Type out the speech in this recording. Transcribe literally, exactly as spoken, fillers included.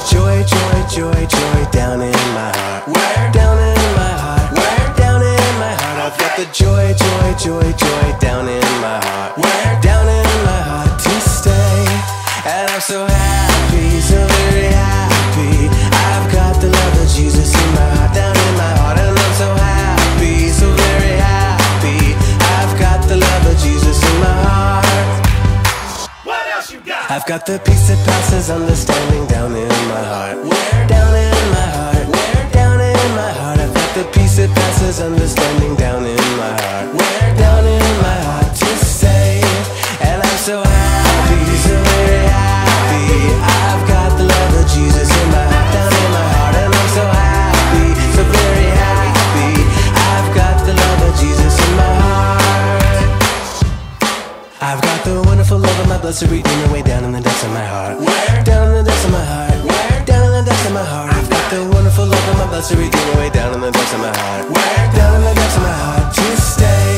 joy, joy, joy, joy down in my heart. Where? Down in my heart. Where? Down in my heart. I've got the joy, joy, joy, joy down in my heart. Where? Down in my heart to stay. And I'm so happy, so very happy. I've got the love of Jesus in my heart, down in my heart. And I'm so happy, so very happy. I've got the love of Jesus in my heart. What else you got? I've got the peace that passes understanding down in my heart. Where? Down in my heart. Where? Down in my heart. I've got the peace that passes understanding down in my heart. Where? Down in my heart to stay. And I'm so happy, so very happy. I've got the love of Jesus in my heart, down in my heart. And I'm so happy, so very happy. I've got the love of Jesus in my heart. I've got the wonderful love of my blessed Redeemer way down in the depths of my heart. Where? Down in the depths of my heart. Where? Down in the depths of my heart. I've got the wonderful love of my blessed Redeemer way down in the depths of my heart. Where? Down in the depths of my heart to stay.